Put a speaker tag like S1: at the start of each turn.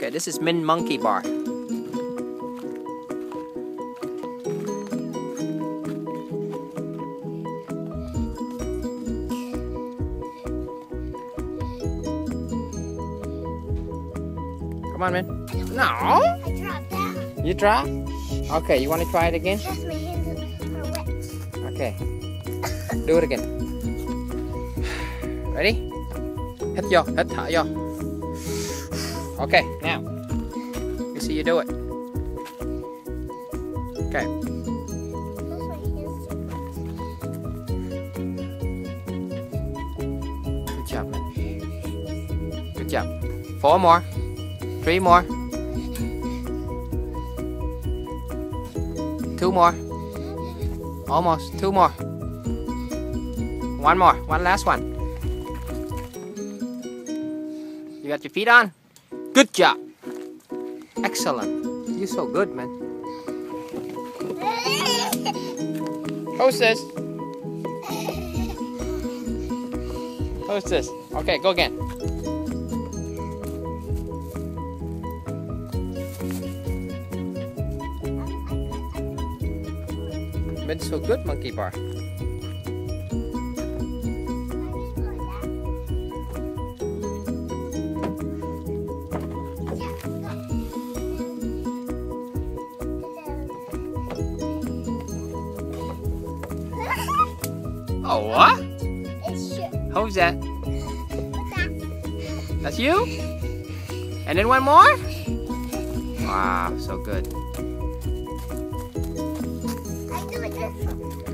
S1: Okay, this is Mint Monkey Bar. Come on, man. No!
S2: I dropped that.
S1: You drop? Okay, you want to try it again?
S2: Just my hands are wet.
S1: Okay. Do it again. Ready? Hít vô, hít thở vô. Okay, now. You see you do it. Okay. Good job, man. Good job. 4 more. 3 more. 2 more. Almost. 2 more. 1 more. One last one. You got your feet on? Good job. Excellent. You're so good, man. Who's this? Who's this? Okay, go again. Been so good, Monkey Bar. Oh, what?
S2: It's you.
S1: Who's that? That's you? And then one more? Wow, so good.
S2: I do it this one.